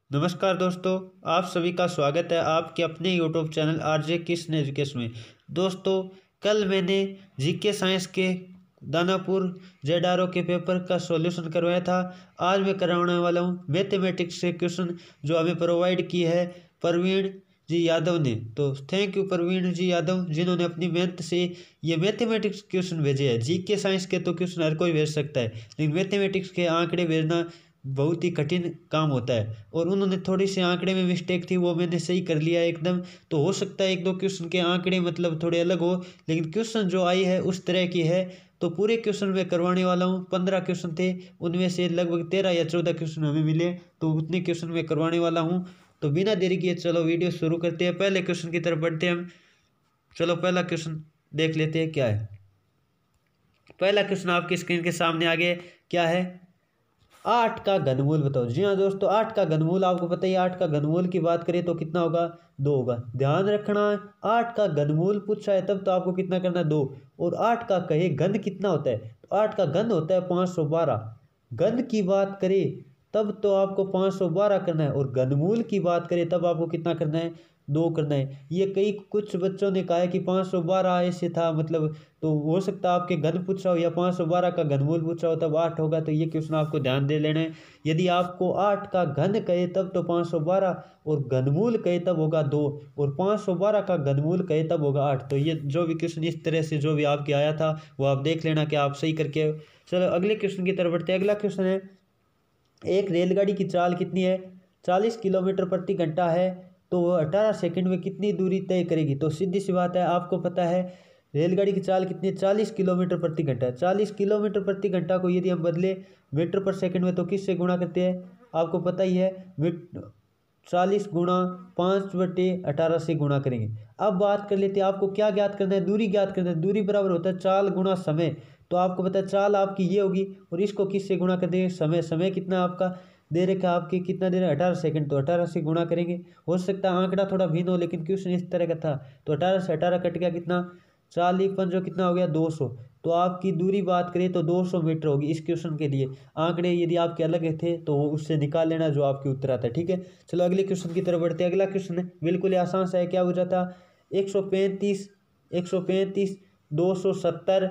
नमस्कार दोस्तों, आप सभी का स्वागत है आपके अपने YouTube channel RJ Kishan education में। दोस्तों, कल मैंने जीके साइंस के दानापुर जेडआरओ के पेपर का सॉल्यूशन करवाया था। आज मैं करवाने वाला हूँ मैथमेटिक्स के क्वेश्चन जो हमें प्रोवाइड की है प्रवीण जी यादव ने। तो थैंक यू प्रवीण जी यादव, जिन्होंने अपनी मेहनत से ये मैथमेटिक्स क्वेश्चन भेजे हैं। जीके साइंस के तो क्वेश्चन हर कोई भेज सकता है, लेकिन मैथमेटिक्स के आंकड़े भेजना बहुत ही कठिन काम होता है। और उन्होंने थोड़ी सी आंकड़े में मिस्टेक थी, वो मैंने सही कर लिया एकदम। तो हो सकता है एक दो क्वेश्चन के आंकड़े मतलब थोड़े अलग हो, लेकिन क्वेश्चन जो आई है उस तरह की है। तो पूरे क्वेश्चन मैं करवाने वाला हूँ। 15 क्वेश्चन थे, उनमें से लगभग 13 या 14 क्वेश्चन हमें मिले, तो उतने क्वेश्चन मैं करवाने वाला हूँ। तो बिना देरी किए चलो वीडियो शुरू करते हैं। पहले क्वेश्चन की तरफ बढ़ते हैं हम। चलो पहला क्वेश्चन देख लेते हैं क्या है। पहला क्वेश्चन आपकी स्क्रीन के सामने आ गया। क्या है? 8 का घनमूल बताओ। जी हाँ दोस्तों, 8 का घनमूल आपको पता ही है। 8 का घनमूल की बात करें तो कितना होगा? 2 होगा। ध्यान रखना, 8 का घनमूल पूछा है तब तो आपको कितना करना है? 2। और 8 का कहे घन कितना होता है, तो 8 का घन होता है 512। घन की बात करें तब तो आपको 512 करना है, और घनमूल की बात करें तब आपको कितना करना है? 2 करना है। ये कई कुछ बच्चों ने कहा है कि 512 ऐसे था, मतलब तो हो सकता है आपके घन पूछा हो या 512 का घनमूल पूछा हो तब 8 होगा। तो ये क्वेश्चन आपको ध्यान दे लेना है। यदि आपको 8 का घन कहे तब तो 512, और घनमूल कहे तब होगा 2, और 512 का घनमूल कहे तब होगा 8। तो ये जो भी क्वेश्चन इस तरह से जो भी आपके आया था वो आप देख लेना कि आप सही करके। चलो अगले क्वेश्चन की तरफ बढ़ते हैं। अगला क्वेश्चन है, एक रेलगाड़ी की चाल कितनी है? 40 किलोमीटर प्रति घंटा है, तो वह 18 सेकंड में कितनी दूरी तय करेगी? तो सीधी सी बात है, आपको पता है रेलगाड़ी की चाल कितनी है? 40 किलोमीटर प्रति घंटा। 40 किलोमीटर प्रति घंटा को यदि हम बदले मीटर पर सेकंड में तो किससे गुणा करते हैं? आपको पता ही है, 40 गुणा 5/18 से गुणा करेंगे। अब बात कर लेते हैं, आपको क्या ज्ञात करना है? दूरी ज्ञात करना है। दूरी बराबर होता है चाल गुणा समय। तो आपको पता है चाल आपकी ये होगी, और इसको किससे गुणा कर देंगे? समय। समय कितना आपका दे रखा है? आपके कितना दे रहा है? 18 सेकंड। तो 18 से गुणा करेंगे। हो सकता है आंकड़ा थोड़ा भिन्न हो, लेकिन क्वेश्चन इस तरह का था। तो 18 से 18 कट गया, कितना? 40 पंजो कितना हो गया? 200। तो आपकी दूरी बात करें तो 200 मीटर होगी इस क्वेश्चन के लिए। आंकड़े यदि आपके अलग थे तो उससे निकाल लेना जो आपकी उत्तर आता है। ठीक है, चलो अगले क्वेश्चन की तरफ बढ़ते हैं। अगला क्वेश्चन है बिल्कुल ही आसान सा है। क्या हो जाता? 135 135 270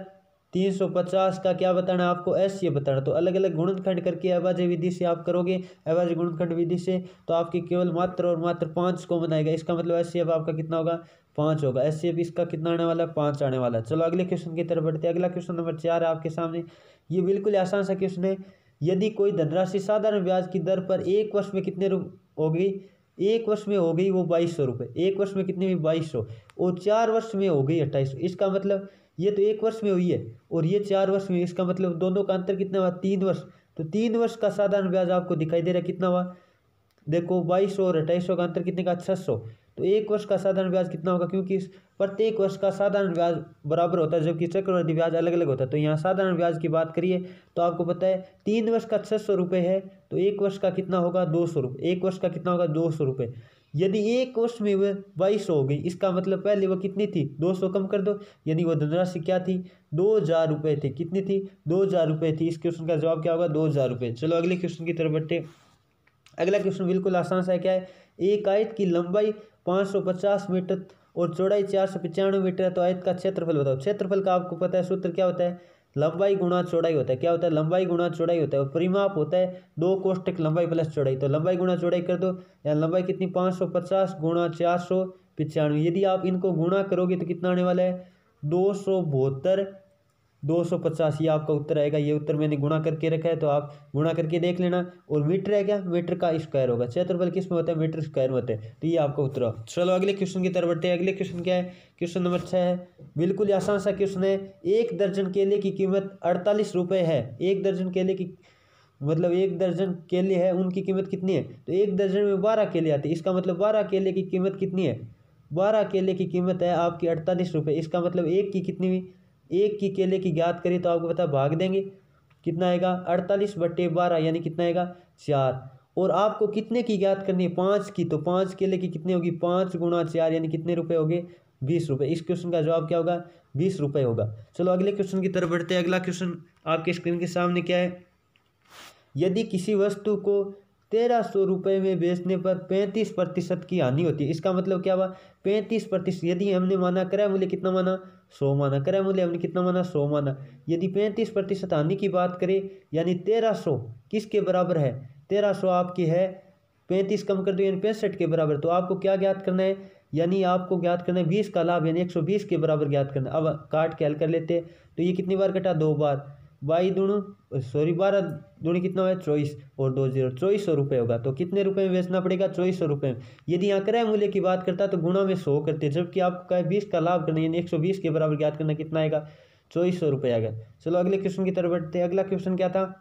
350 का क्या बताना आपको? एस ये बताना। तो अलग अलग गुणनखंड करके अभाज्य विधि से आप करोगे, अभाज्य गुणनखंड विधि से, तो आपकी केवल मात्र और मात्र 5 को बनाएगा। इसका मतलब एस आपका कितना होगा? 5 होगा। एस इसका कितना आने वाला है? 5 आने वाला है। चलो अगले क्वेश्चन की तरफ बढ़ते हैं। अगला क्वेश्चन नंबर 4 है आपके सामने। ये बिल्कुल ही आसान सा क्वेश्चन है। यदि कोई धनराशि साधारण ब्याज की दर पर 1 वर्ष में कितने हो गई? 1 वर्ष में हो गई वो 2200 रुपये। 1 वर्ष में कितनी हुई? 2200। और 4 वर्ष में हो गई 2800। इसका मतलब ये तो 1 वर्ष में हुई है, और ये 4 वर्ष में, इसका मतलब दोनों का अंतर कितना हुआ? 3 वर्ष। तो 3 वर्ष का साधारण ब्याज आपको दिखाई दे रहा है, कितना हुआ? देखो 2200 और 2800 का अंतर कितने का? 600। तो 1 वर्ष का साधारण ब्याज कितना होगा? क्योंकि प्रत्येक वर्ष का साधारण ब्याज बराबर होता है, जबकि चक्रवृद्धि ब्याज अलग अलग होता है। तो यहाँ साधारण ब्याज की बात करिए तो आपको पता है 3 वर्ष का 600 रुपये है, तो 1 वर्ष का कितना होगा? 200 रुपये। 1 वर्ष का कितना होगा? 200 रुपये। यदि 1 वर्ष में वह 2200 हो गई, इसका मतलब पहले वो कितनी थी? 200 कम कर दो, यानी वो धनराशि क्या थी? 2000 रुपये थी। कितनी थी? 2000 रुपये थी। इस क्वेश्चन का जवाब क्या होगा? 2000 रुपये। चलो अगले क्वेश्चन की तरफ बढ़ते। अगला क्वेश्चन बिल्कुल आसान सा है। क्या है? एक आयत की लंबाई 550 मीटर और चौड़ाई 495 मीटर है, तो आयत का क्षेत्रफल बताओ। क्षेत्रफल का आपको पता है सूत्र क्या होता है? लंबाई गुणा चौड़ाई होता है। क्या होता है? लंबाई गुणा चौड़ाई होता है। और परिमाप होता है 2 कोष्ठक लंबाई प्लस चौड़ाई। तो लंबाई गुणा चौड़ाई कर दो। यहाँ लंबाई कितनी? 550 गुणा 495। यदि आप इनको गुणा करोगे तो कितना आने वाला है? 272 250। ये आपका उत्तर आएगा। ये उत्तर मैंने गुणा करके रखा है, तो आप गुणा करके देख लेना। और मीटर है क्या? मीटर का स्क्वायर होगा। क्षेत्रफल किस में होता है? मीटर स्क्वायर में होता है। तो ये आपका उत्तर होगा। चलो अगले क्वेश्चन की तरफ बढ़ते हैं। अगले क्वेश्चन क्या है? क्वेश्चन नंबर 6 है। बिल्कुल ही आसान सा क्वेश्चन है। 1 दर्जन केले की कीमत 48 रुपये है। 1 दर्जन केले की मतलब 1 दर्जन केले है, उनकी कीमत कितनी है? तो 1 दर्जन में 12 केले आते हैं। इसका मतलब 12 केले की कीमत कितनी है? 12 केले की कीमत है आपकी 48 रुपये। इसका मतलब एक की कितनी हुई? एक की केले की ज्ञात करें तो आपको पता भाग देंगे, कितना आएगा? 48/12, यानी कितना आएगा? 4। और आपको कितने की ज्ञात करनी है? 5 की। तो 5 केले की कितनी होगी? 5 गुणा 4, यानी कितने रुपए हो गए? 20 रुपये। इस क्वेश्चन का जवाब क्या होगा? 20 रुपये होगा। चलो अगले क्वेश्चन की तरफ बढ़ते हैं। अगला क्वेश्चन आपके स्क्रीन के सामने क्या है? यदि किसी वस्तु को 1300 रुपये में बेचने पर 35% की हानि होती है। इसका मतलब क्या हुआ, 35%। यदि हमने माना क्रय मूल्य कितना माना, 100 माना, क्रय मूल्य हमने कितना माना, 100 माना। यदि 35% हानि की बात करें, यानी 1300 किसके बराबर है, 1300 आपकी है 35 कम कर दो यानी 65 के बराबर। तो आपको क्या ज्ञात करना है, यानी आपको ज्ञात करना है 20 का लाभ यानी 120 के बराबर ज्ञात करना है। अब काट के हल कर लेते हैं। तो ये कितनी बार कटा, 2 बार। 12 दूनी कितना है, 24 और 2 0, 2400 रुपये होगा। तो कितने रुपए में बेचना पड़ेगा, 2400 रुपये में। यदि यहाँ क्रय मूल्य की बात करता तो गुणा में 100 करते, जबकि आपको 20 का लाभ करना यानी 120 के बराबर ज्ञात करना, कितना आएगा, 2400 रुपये आएगा। चलो अगले क्वेश्चन की तरफ बढ़ते हैं। अगला क्वेश्चन क्या था,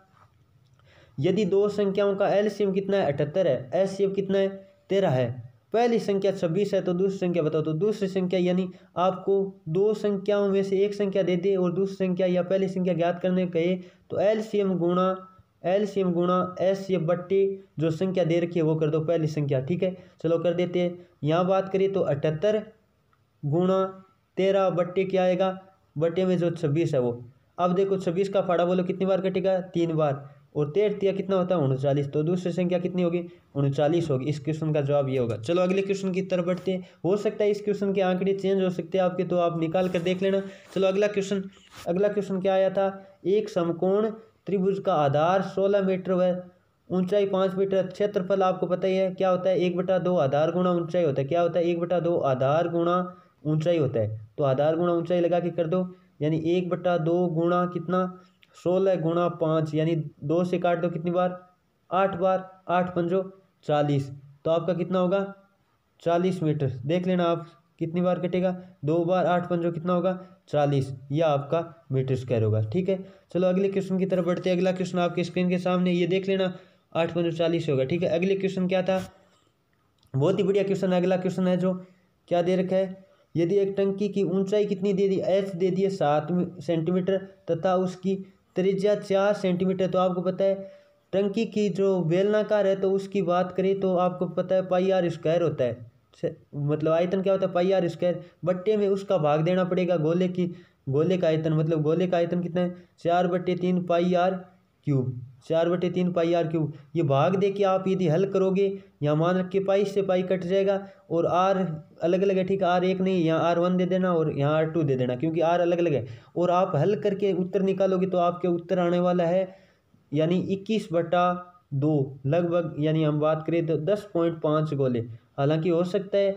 यदि दो संख्याओं का एलसीएम कितना है, 78 है, एचसीएफ कितना है, 13 है। पहली संख्या 26 है तो दूसरी संख्या बताओ। तो दूसरी संख्या यानी आपको दो संख्याओं में से एक संख्या दे दे और दूसरी संख्या या पहली संख्या ज्ञात करने कहे तो एलसीएम गुणा एचसीएफ बट्टे जो संख्या दे रखी है वो कर दो पहली संख्या। ठीक है, चलो कर देते हैं। यहाँ बात करें तो 78 गुणा 13 बट्टे क्या आएगा, बट्टे में जो 26 है वो। अब देखो 26 का फाड़ा बोलो कितनी बार कटेगा, 3 बार। और 13 कितना होता है, 39। तो दूसरी संख्या कितनी होगी, 39 होगी। इस क्वेश्चन का जवाब ये होगा। चलो अगले क्वेश्चन की तरफ बढ़ते हैं। हो सकता है इस क्वेश्चन के आंकड़े चेंज हो सकते हैं आपके, तो आप निकाल कर देख लेना। चलो अगला क्वेश्चन क्या आया था, एक समकोण त्रिभुज का आधार 16 मीटर व ऊंचाई 5 मीटर, क्षेत्रफल आपको पता ही है क्या होता है, 1/2 आधार गुणा ऊंचाई होता है। क्या होता है, 1/2 आधार गुणा ऊंचाई होता है। तो आधार गुणा ऊंचाई लगा के कर दो, यानी 1/2 गुणा कितना, 16 गुणा 5 यानी 2 से काट दो कितनी बार, 8 बार। 8 पंजो 40, तो आपका कितना होगा, 40 मीटर। देख लेना आप कितनी बार कटेगा, 2 बार। 8 पंजो कितना होगा, 40। यह आपका मीटर स्क्वायर होगा। ठीक है, चलो अगले क्वेश्चन की तरफ बढ़ते हैं। अगला क्वेश्चन आपके स्क्रीन के सामने, ये देख लेना 8 पंजो 40 होगा। ठीक है, अगले क्वेश्चन क्या था, बहुत ही बढ़िया क्वेश्चन है। अगला क्वेश्चन है जो क्या दे रखा है, यदि एक टंकी की ऊंचाई कितनी दे दी, एच दे दी है 7 सेंटीमीटर तथा उसकी त्रिज्या 4 सेंटीमीटर। तो आपको पता है टंकी की जो बेलनाकार है तो उसकी बात करें तो आपको पता है पाई आर स्क्वायर होता है, मतलब आयतन क्या होता है, पाई आर स्क्वायर। बट्टे में उसका भाग देना पड़ेगा गोले का आयतन, मतलब गोले का आयतन कितना है, 4/3 pi R cube, 4/3 pi R cube. ये भाग दे के आप यदि हल करोगे, यहाँ मान रख के पाई से पाई कट जाएगा और आर अलग अलग है। ठीक है, आर एक नहीं, यहाँ R1 दे देना और यहाँ R2 दे देना, क्योंकि आर अलग अलग है। और आप हल करके उत्तर निकालोगे तो आपके उत्तर आने वाला है यानी 21/2 लगभग, यानी हम बात करें तो 10.5 गोले। हालांकि हो सकता है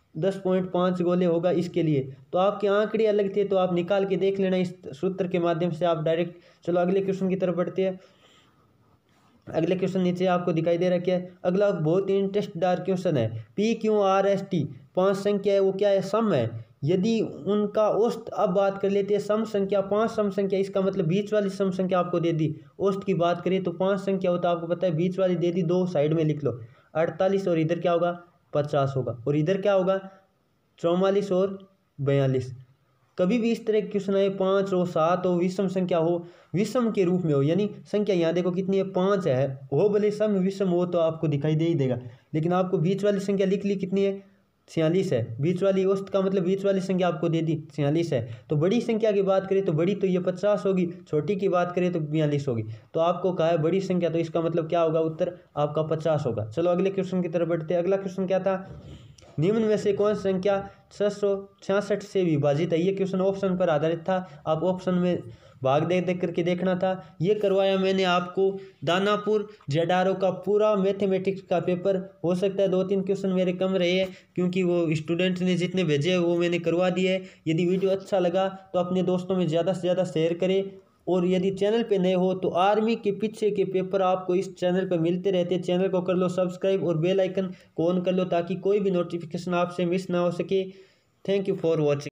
10.5 गोले होगा इसके लिए, तो आपके आंकड़े अलग थे तो आप निकाल के देख लेना इस सूत्र के माध्यम से आप डायरेक्ट। चलो अगले क्वेश्चन की तरफ बढ़ते हैं। अगले क्वेश्चन नीचे आपको दिखाई दे रहा है क्या है, अगला बहुत ही इंटरेस्टदार क्वेश्चन है। PQRST 5 संख्या है, वो क्या है, सम है। यदि उनका औसत, अब बात कर लेते हैं सम संख्या, 5 सम संख्या, इसका मतलब बीच वाली सम संख्या आपको दे दी। औसत की बात करें तो 5 संख्या होता है, आपको पता है बीच वाली दे दी, 2 साइड में लिख लो, 48 और इधर क्या होगा, 50 होगा, और इधर क्या होगा, 44 और 42। कभी भी इस तरह के क्वेश्चन आए 5 हो 7 हो, विषम संख्या हो, विषम के रूप में हो, यानी संख्या यहाँ देखो कितनी है, 5 है, हो भले सम विषम हो तो आपको दिखाई दे ही देगा, लेकिन आपको बीच वाली संख्या लिख ली कितनी है, 46 है। बीच वाली औसत का मतलब बीच वाली संख्या आपको दे दी 46 है। तो बड़ी संख्या की बात करें तो बड़ी तो ये 50 होगी, छोटी की बात करें तो 42 होगी। तो आपको कहा है बड़ी संख्या, तो इसका मतलब क्या होगा, उत्तर आपका 50 होगा। चलो अगले क्वेश्चन की तरफ बढ़ते हैं। अगला क्वेश्चन क्या था, निम्न में से कौन संख्या 666 से विभाजित है। ये क्वेश्चन ऑप्शन पर आधारित था, आप ऑप्शन में भाग देख करके देखना था। ये करवाया मैंने आपको दानापुर जेडारो का पूरा मैथमेटिक्स का पेपर। हो सकता है 2-3 क्वेश्चन मेरे कम रहे हैं, क्योंकि वो स्टूडेंट ने जितने भेजे वो मैंने करवा दिए। यदि वीडियो अच्छा लगा तो अपने दोस्तों में ज़्यादा से ज़्यादा शेयर करें, और यदि चैनल पे नए हो तो आर्मी के पीछे के पेपर आपको इस चैनल पे मिलते रहते हैं। चैनल को कर लो सब्सक्राइब और बेल आइकन को ऑन कर लो, ताकि कोई भी नोटिफिकेशन आपसे मिस ना हो सके। Thank you for watching.